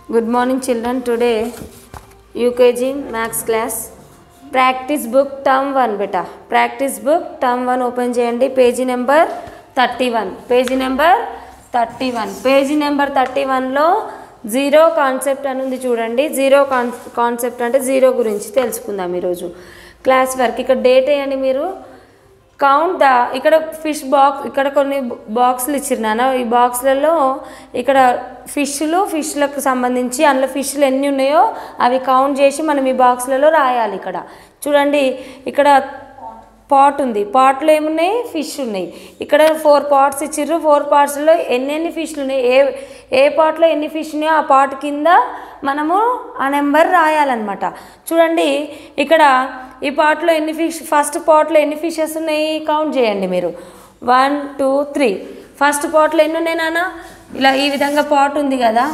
Good morning children. Today UKG maths class practice book term 1 beta. Practice book term 1 open cheyandi. Page number 31. Page number 31. Page number 31 లో zero concept అని ఉంది చూడండి. Zero concept అంటే zero గురించి తెలుసుకుందాం ఈరోజు class work. ఇక్కడ date వేయండి మీరు. కౌంట్ ద ఇక్కడ ఫిష్ బాక్స్, ఇక్కడ కొన్ని బాక్సులు ఇచ్చిరు నాన్న. ఈ బాక్స్లలో ఇక్కడ ఫిష్లకు సంబంధించి అందులో ఫిష్లు ఎన్ని ఉన్నాయో అవి కౌంట్ చేసి మనం ఈ బాక్స్లలో రాయాలి. ఇక్కడ చూడండి, ఇక్కడ పాట్ ఉంది. పాట్లో ఏమున్నాయి? ఫిష్ ఉన్నాయి. ఇక్కడ 4 పాట్స్ ఇచ్చిర్రు. 4 పాట్స్లో ఎన్ని ఫిష్లు ఉన్నాయి, ఏ పాట్లో ఎన్ని ఫిష్ ఉన్నాయో ఆ పాట్ కింద మనము ఆ నెంబర్ రాయాలన్నమాట. చూడండి, ఇక్కడ ఈ పాట్లో ఎన్ని ఫిష్, ఫస్ట్ పాట్లో ఎన్ని ఫిషెస్ ఉన్నాయి కౌంట్ చేయండి మీరు. 1 2 3. ఫస్ట్ పాట్లో ఎన్ని ఉన్నాయి నాన్న? ఇలా ఈ విధంగా పాట్ ఉంది కదా,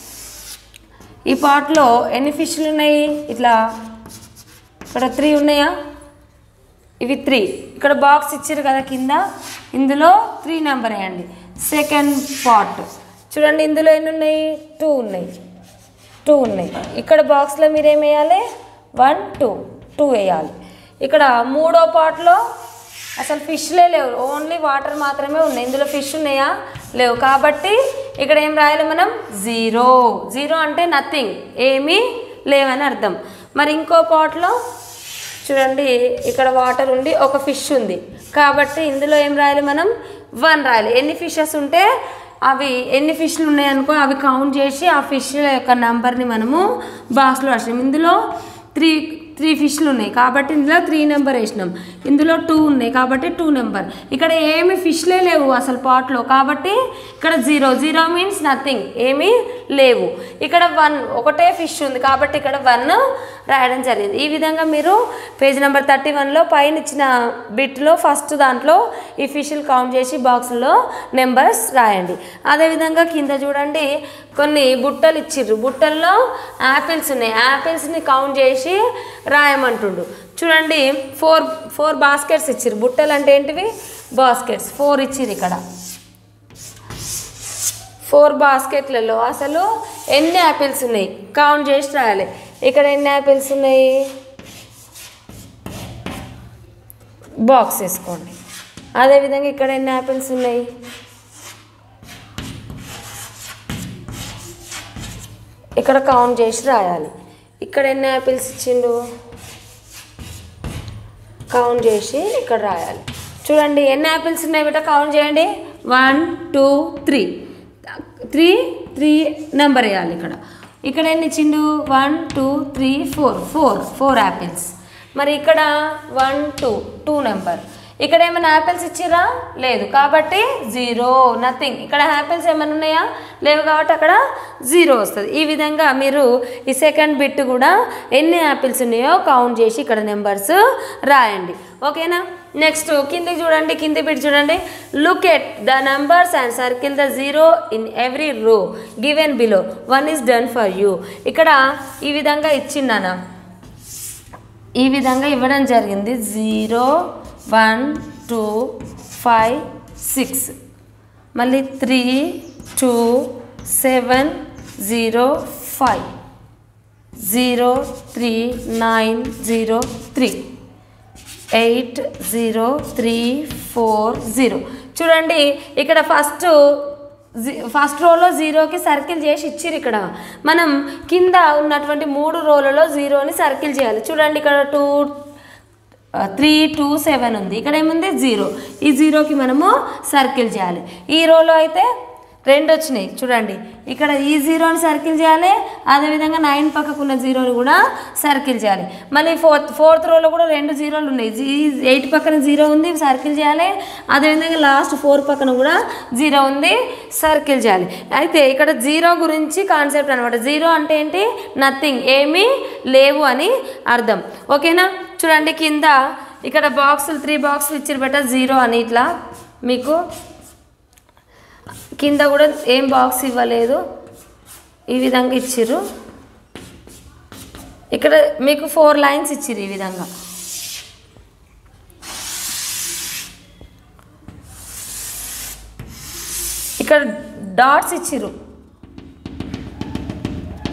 ఈ పాట్లో ఎన్ని ఫిష్లు ఉన్నాయి? ఇట్లా ఇక్కడ 3 ఉన్నాయా? ఇవి 3. ఇక్కడ బాక్స్ ఇచ్చారు కదా కింద, ఇందులో 3 నెంబర్ వేయండి. సెకండ్ పాట్ చూడండి, ఇందులో ఎన్ని ఉన్నాయి? 2 ఉన్నాయి. 2 ఉన్నాయి. ఇక్కడ బాక్స్లో మీరు ఏం వేయాలి? 1 2 వేయాలి. ఇక్కడ మూడో పాట్లో అసలు ఫిష్లే లేవు, ఓన్లీ వాటర్ మాత్రమే ఉన్నాయి. ఇందులో ఫిష్ ఉన్నాయా? లేవు. కాబట్టి ఇక్కడ ఏం రాయాలి మనం? 0. 0 అంటే నథింగ్, ఏమీ లేవని అర్థం. మరి ఇంకో పాట్లో చూడండి, ఇక్కడ వాటర్ ఉండి ఒక ఫిష్ ఉంది కాబట్టి ఇందులో ఏం రాయాలి మనం? 1 రాయాలి. ఎన్ని ఫిషెస్ ఉంటే అవి ఎన్ని ఫిష్లు ఉన్నాయనుకో అవి కౌంట్ చేసి ఆ ఫిష్ యొక్క నెంబర్ని మనము బాక్స్లో రాసినాం. ఇందులో 3 ఫిష్లు ఉన్నాయి కాబట్టి ఇందులో 3 నెంబర్ వేసినాం. ఇందులో 2 ఉన్నాయి కాబట్టి 2 నెంబర్. ఇక్కడ ఏమి ఫిష్లే లేవు అసలు పాట్లో కాబట్టి ఇక్కడ 0. 0 మీన్స్ నథింగ్, ఏమీ లేవు. ఇక్కడ 1 ఒకటే ఫిష్ ఉంది కాబట్టి ఇక్కడ 1 రాయడం జరిగింది. ఈ విధంగా మీరు పేజ్ నెంబర్ 31లో పైన ఇచ్చిన బిట్లో ఫస్ట్ దాంట్లో ఈ ఫిష్లు కౌంట్ చేసి బాక్స్లో నెంబర్స్ రాయండి. అదేవిధంగా కింద చూడండి, కొన్ని బుట్టలు ఇచ్చిర్రు. బుట్టల్లో యాపిల్స్ ఉన్నాయి. యాపిల్స్ని కౌంట్ చేసి రాయమంటుండు. చూడండి, 4 బాస్కెట్స్ ఇచ్చిర్రు. బుట్టలు అంటే ఏంటివి? బాస్కెట్స్. 4 ఇచ్చిర్రు. ఇక్కడ 4 బాస్కెట్లలో అసలు ఎన్ని యాపిల్స్ ఉన్నాయి కౌంట్ చేసి రాయాలి. ఇక్కడ ఎన్ని యాపిల్స్ ఉన్నాయి? బాక్స్ వేసుకోండి. అదేవిధంగా ఇక్కడ ఎన్ని యాపిల్స్ ఉన్నాయి? ఇక్కడ కౌంట్ చేసి రాయాలి. ఇక్కడ ఎన్ని యాపిల్స్ ఇచ్చిండు కౌంట్ చేసి ఇక్కడ రాయాలి. చూడండి, ఎన్ని యాపిల్స్ ఉన్నాయి బిడ్డ కౌంట్ చేయండి. 1 2 3 3 నెంబర్ వేయాలి. ఇక్కడ ఎన్ని ఇచ్చిండు? 1 2 3 4 యాపిల్స్. మరి ఇక్కడ 1 2 నెంబర్. ఇక్కడ ఏమైనా యాపిల్స్ ఇచ్చిరా? లేదు కాబట్టి 0 నథింగ్. ఇక్కడ యాపిల్స్ ఏమైనా ఉన్నాయా? లేవు కాబట్టి అక్కడ 0 వస్తుంది. ఈ విధంగా మీరు ఈ సెకండ్ బిట్ కూడా ఎన్ని యాపిల్స్ ఉన్నాయో కౌంట్ చేసి ఇక్కడ నెంబర్స్ రాయండి. ఓకేనా? నెక్స్ట్ కిందికి చూడండి, కింది బిట్ చూడండి. Look at the numbers and circle the 0 in every row given below. 1 is done for you. ఇక్కడ ఈ విధంగా ఇచ్చిందన్న, ఈ విధంగా ఇవ్వడం జరిగింది. 0 1 2 5 6 మళ్ళీ 3 2 7 0 5 0 3 9 0 3 8 0 3 4 0. చూడండి, ఇక్కడ ఫస్ట్ రోలో 0కి సర్కిల్ చేసి ఇచ్చిర్రు. ఇక్కడ మనం కింద ఉన్నటువంటి 3 రోలలో 0ని సర్కిల్ చేయాలి. చూడండి, ఇక్కడ 2 3 2 7 ఉంది. ఇక్కడ ఏముంది? 0. ఈ 0కి మనము సర్కిల్ చేయాలి. ఈ రోలో అయితే 2 వచ్చినాయి. చూడండి, ఇక్కడ ఈ 0ని సర్కిల్ చేయాలి. అదేవిధంగా 9 పక్కకున్న 0ని కూడా సర్కిల్ చేయాలి. మళ్ళీ ఫోర్త్ రోలో కూడా 2 0లు ఉన్నాయి. 8 పక్కన 0 ఉంది, సర్కిల్ చేయాలి. అదేవిధంగా లాస్ట్ 4 పక్కన కూడా 0 ఉంది, సర్కిల్ చేయాలి. అయితే ఇక్కడ 0 గురించి కాన్సెప్ట్ అనమాట. 0 అంటే ఏంటి? నథింగ్, ఏమీ లేవు అని అర్థం. ఓకేనా? చూడండి, కింద ఇక్కడ బాక్సులు 3 బాక్సులు ఇచ్చారు బెట 0 అని. ఇట్లా మీకు కింద కూడా ఏం బాక్స్ ఇవ్వలేదు, ఈ విధంగా ఇచ్చిర్రు. ఇక్కడ మీకు 4 లైన్స్ ఇచ్చిర్రు. ఈ విధంగా ఇక్కడ డాట్స్ ఇచ్చిర్రు.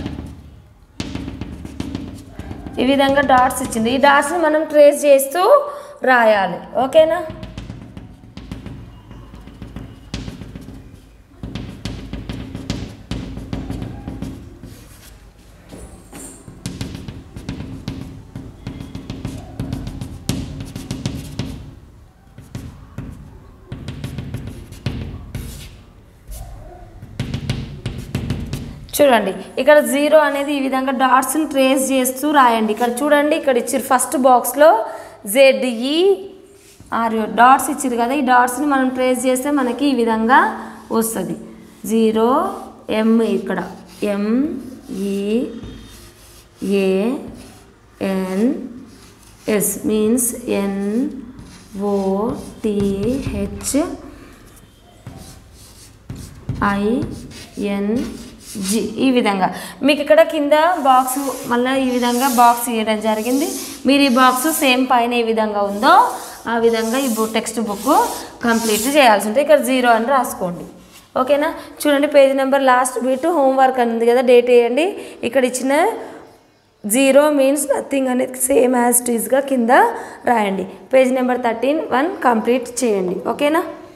ఈ విధంగా డాట్స్ ఇచ్చింది. ఈ డాట్స్ని మనం ట్రేస్ చేస్తూ రాయాలి. ఓకేనా? చూడండి ఇక్కడ 0 అనేది ఈ విధంగా డాట్స్ని ట్రేస్ చేస్తూ రాయండి. ఇక్కడ చూడండి, ఇక్కడ ఇచ్చారు ఫస్ట్ బాక్స్లో ZER డాట్స్ ఇచ్చారు కదా, ఈ డాట్స్ని మనం ట్రేస్ చేస్తే మనకి ఈ విధంగా వస్తుంది. 0 M ఇక్కడ MEANS మీన్స్ NOTHING. ఈ విధంగా మీకు ఇక్కడ కింద బాక్స్ మళ్ళీ ఈ విధంగా బాక్స్ ఇవ్వడం జరిగింది. మీరు ఈ బాక్స్ సేమ్ పైన ఏ విధంగా ఉందో ఆ విధంగా ఈ టెక్స్ట్ బుక్ కంప్లీట్ చేయాల్సి ఉంటుంది. ఇక్కడ 0 అని రాసుకోండి. ఓకేనా? చూడండి page number last bit homework అని ఉంది కదా, డేట్ వేయండి. ఇక్కడ ఇచ్చిన 0 మీన్స్ నథింగ్ అనేది సేమ్ యాజ్ ఇట్ ఈస్గా కింద రాయండి. పేజ్ నెంబర్ 13 కంప్లీట్ చేయండి. ఓకేనా?